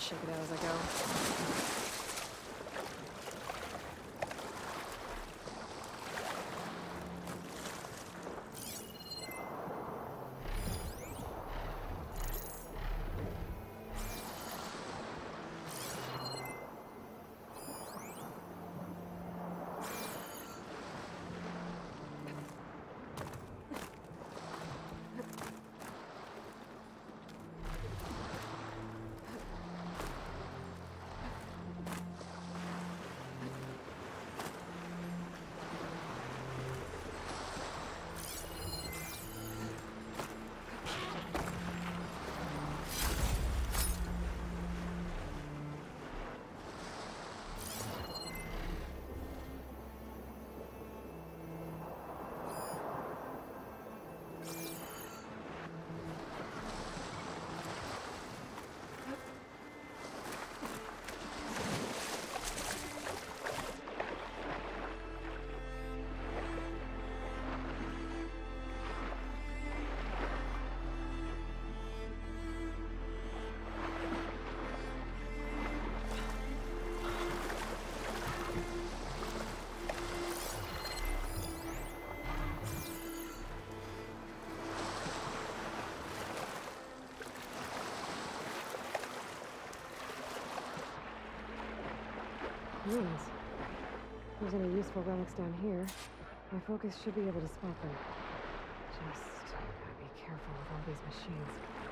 check it out as I go. Ruins. If there's any useful relics down here, my focus should be able to spot them. Just gotta be careful with all these machines.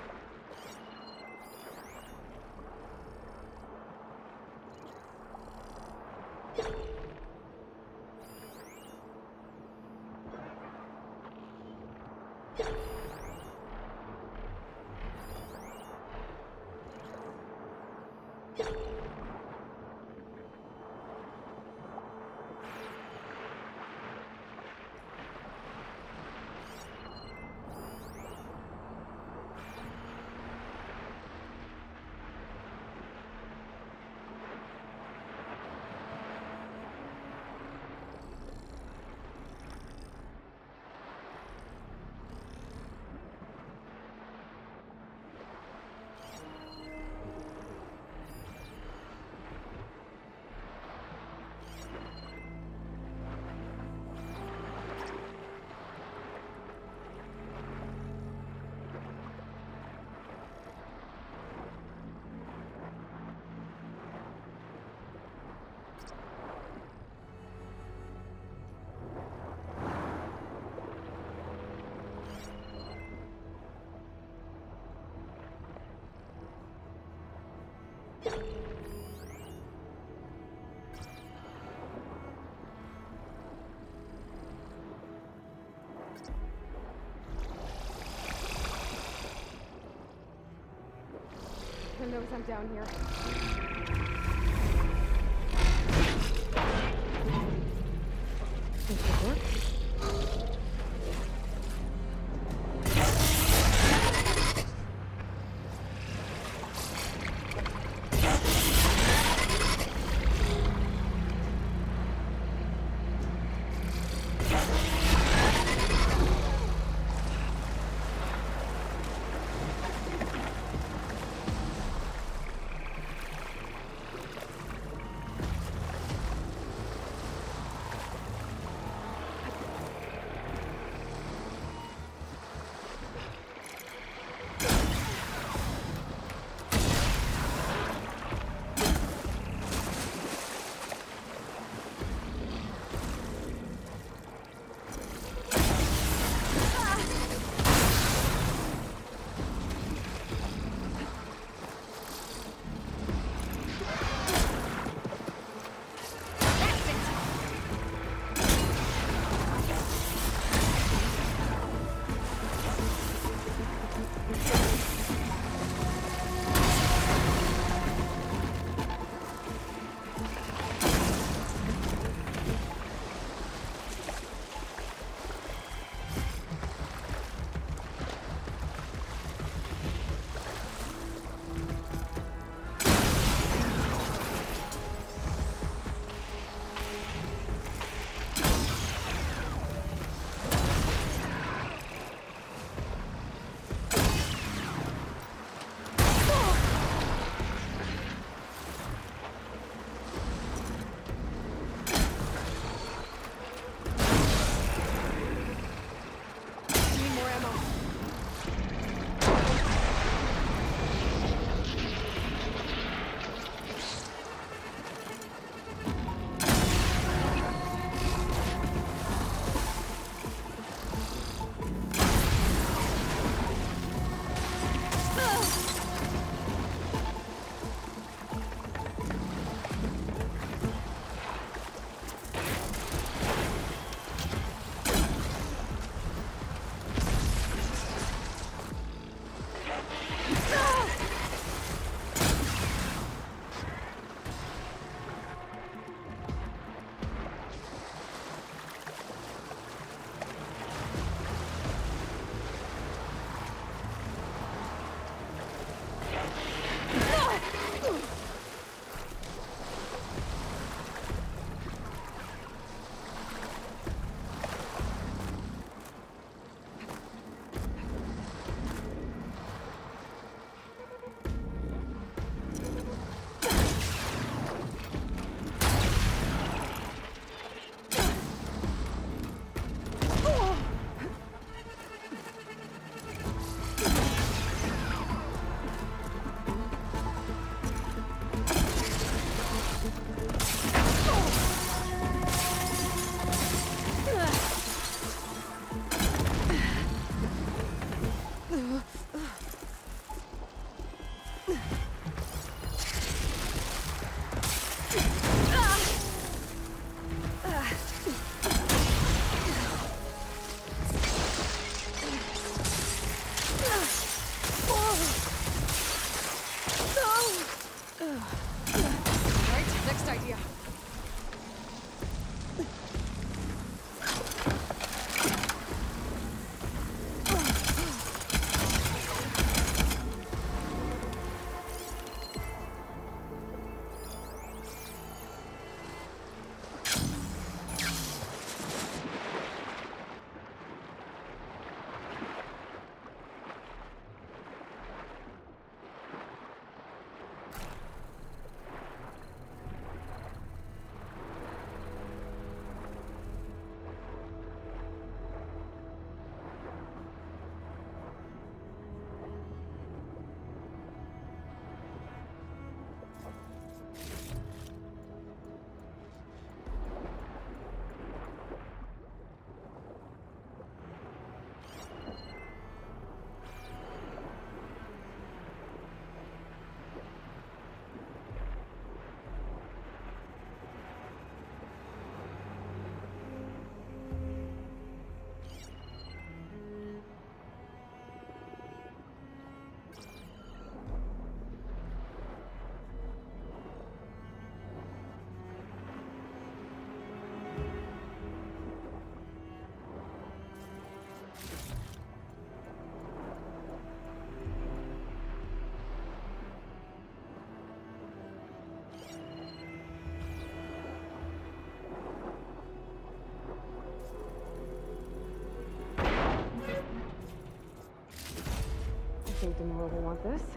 Who knows I'm down here? Think it works? Denora will want this.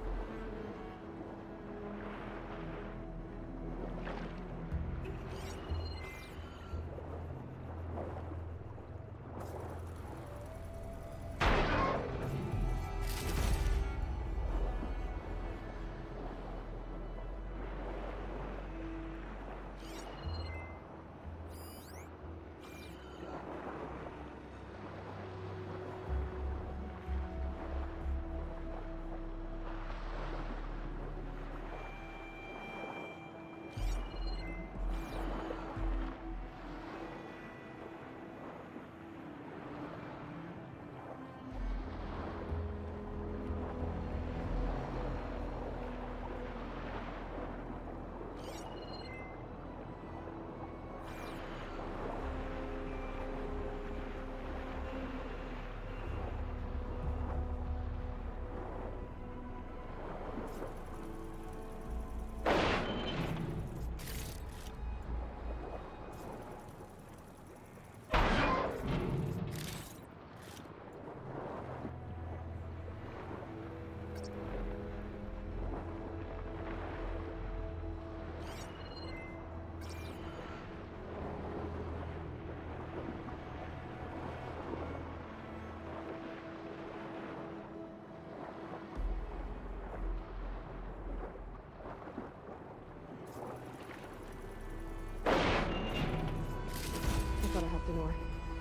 Gotta help Denora.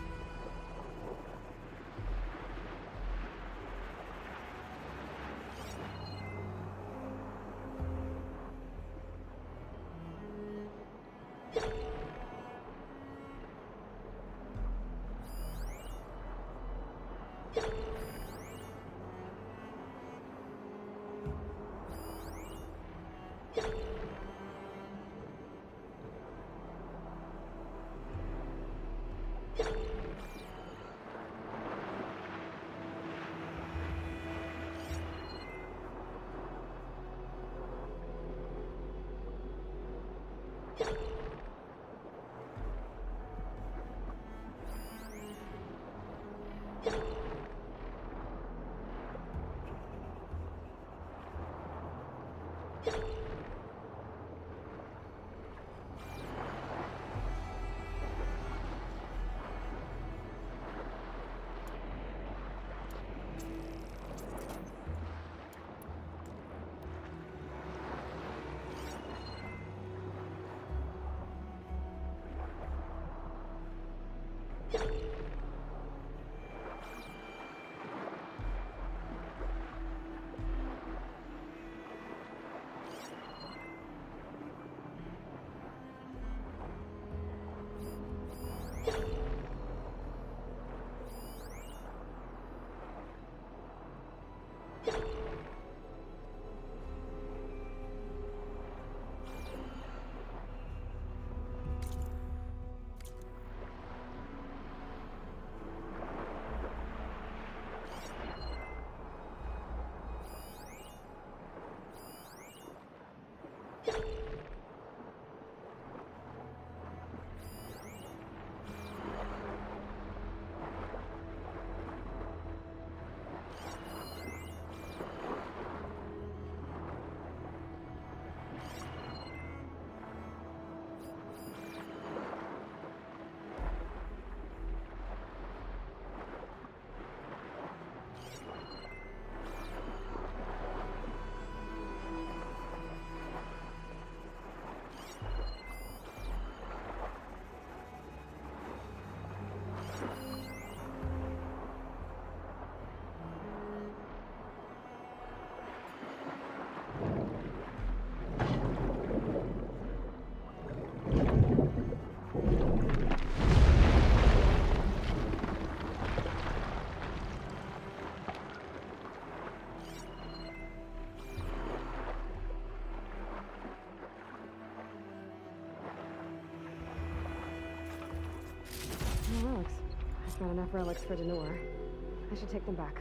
Relics. I've got enough relics for Denora. I should take them back.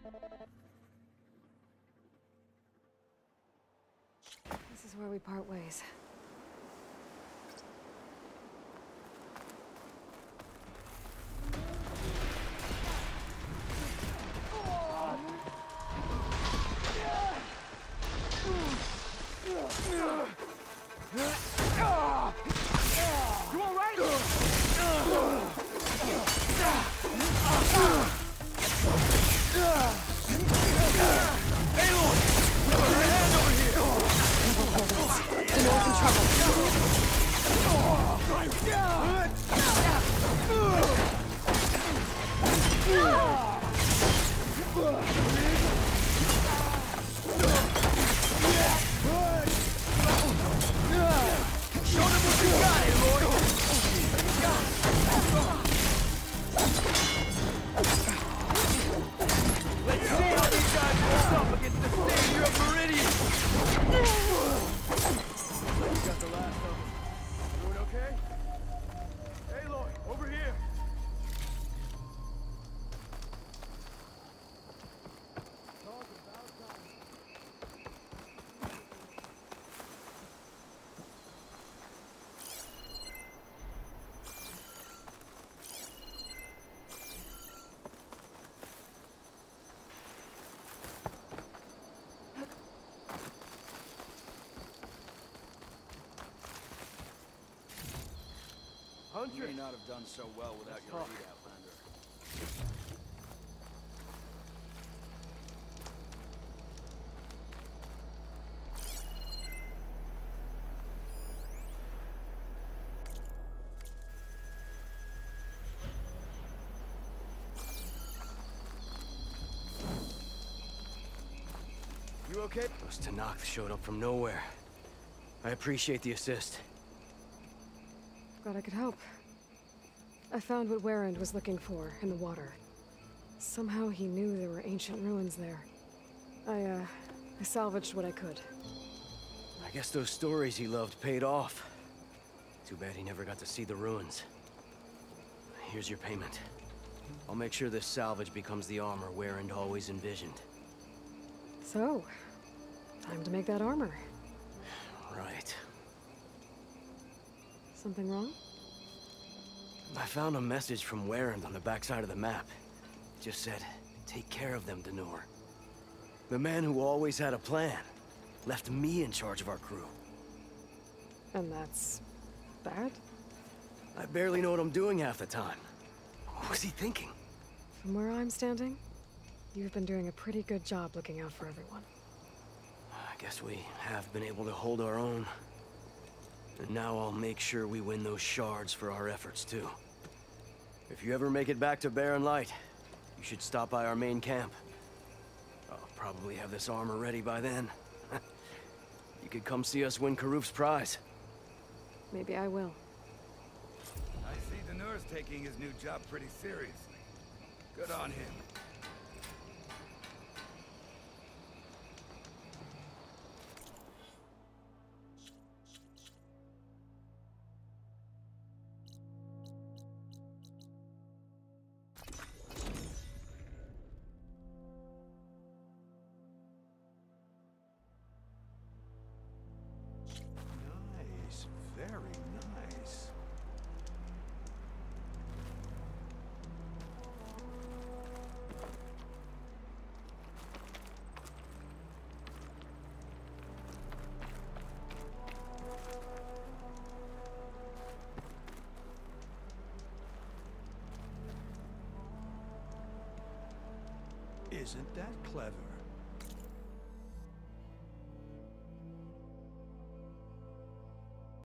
This is where we part ways. You all right? Aloy! Put your hand over here! The North in trouble. Show them what you got, Aloy! Let's see how these guys hold up against the savior of Meridian! You got the last of them. Doing okay? Aloy, over here! You may not have done so well without your aid, Outlander. You okay? Those Tenakth showed up from nowhere. I appreciate the assist. Glad I could help. I found what Warrand was looking for in the water. Somehow he knew there were ancient ruins there. I salvaged what I could. I guess those stories he loved paid off. Too bad he never got to see the ruins. Here's your payment. I'll make sure this salvage becomes the armor Warrand always envisioned. So, time to make that armor. Right. Something wrong? I found a message from Warrand on the backside of the map. It just said, take care of them, Denor. The man who always had a plan left me in charge of our crew. And that's bad? I barely know what I'm doing half the time. What was he thinking? From where I'm standing, you've been doing a pretty good job looking out for everyone. I guess we have been able to hold our own. And now I'll make sure we win those shards for our efforts, too. If you ever make it back to Barren Light, you should stop by our main camp. I'll probably have this armor ready by then. You could come see us win Karuf's prize. Maybe I will. I see Denor's taking his new job pretty seriously. Good on him. Nice, very nice. Isn't that clever?